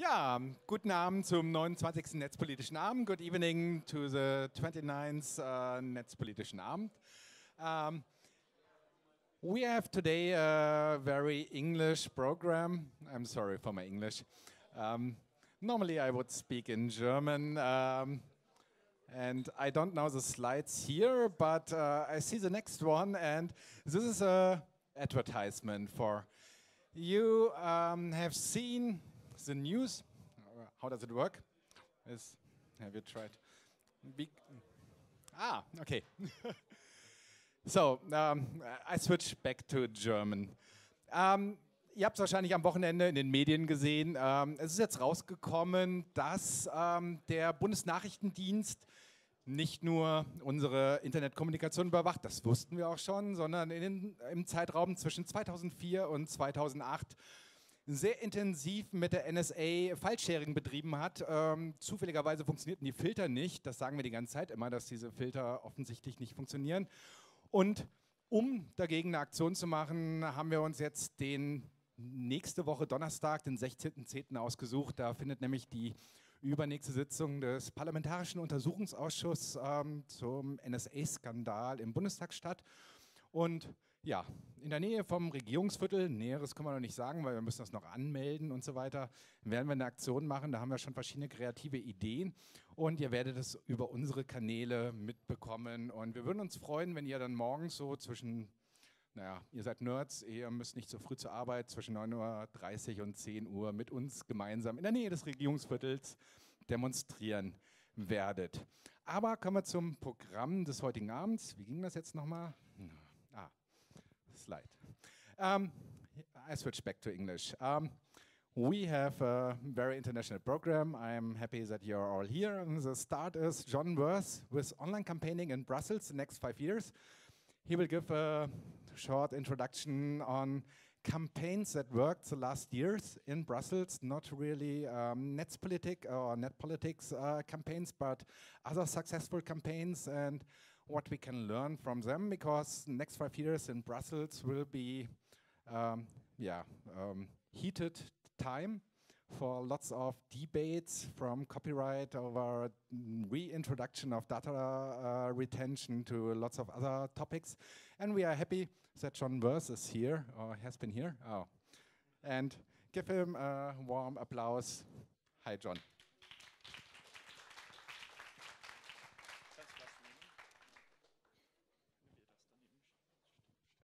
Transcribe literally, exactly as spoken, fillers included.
Ja, guten Abend zum neunundzwanzigsten Netzpolitischen Abend. Good evening to the twenty-ninth uh, Netzpolitischen Abend. Um, we have today a very English program. I'm sorry for my English. Um, normally I would speak in German. Um, and I don't know the slides here, but uh, I see the next one, and this is a advertisement for you. Um, have seen the news. How does it work? Is, have you tried? Be ah, okay. So, um, I switch back to German. Um, ihr habt es wahrscheinlich am Wochenende in den Medien gesehen. Um, es ist jetzt rausgekommen, dass um, der Bundesnachrichtendienst nicht nur unsere Internetkommunikation überwacht, das wussten wir auch schon, sondern in den, im Zeitraum zwischen zweitausendvier und zweitausendacht sehr intensiv mit der N S A File-Sharing betrieben hat. Ähm, zufälligerweise funktionierten die Filter nicht. Das sagen wir die ganze Zeit immer, dass diese Filter offensichtlich nicht funktionieren. Und um dagegen eine Aktion zu machen, haben wir uns jetzt den nächste Woche Donnerstag, den sechzehnten zehnten ausgesucht. Da findet nämlich die übernächste Sitzung des Parlamentarischen Untersuchungsausschusses ähm, zum N S A-Skandal im Bundestag statt. Und ja, in der Nähe vom Regierungsviertel, Näheres können wir noch nicht sagen, weil wir müssen das noch anmelden und so weiter, werden wir eine Aktion machen. Da haben wir schon verschiedene kreative Ideen und ihr werdet es über unsere Kanäle mitbekommen. Und wir würden uns freuen, wenn ihr dann morgens so zwischen, naja, ihr seid Nerds, ihr müsst nicht so früh zur Arbeit, zwischen neun Uhr dreißig und zehn Uhr mit uns gemeinsam in der Nähe des Regierungsviertels demonstrieren werdet. Aber kommen wir zum Programm des heutigen Abends. Wie ging das jetzt nochmal? Ah, slide. Um, I switch back to English. Um, we have a very international program. I'm happy that you're all here. And the start is John Worth with online campaigning in Brussels the next five years. He will give a short introduction on campaigns that worked the last years in Brussels, not really um, Netzpolitik or net politics uh, campaigns, but other successful campaigns and what we can learn from them, because the next five years in Brussels will be um, yeah, um, heated time for lots of debates, from copyright over reintroduction of data uh, retention to lots of other topics. And we are happy that John Worth is here, or has been here. Oh. And give him a warm applause. Hi, John.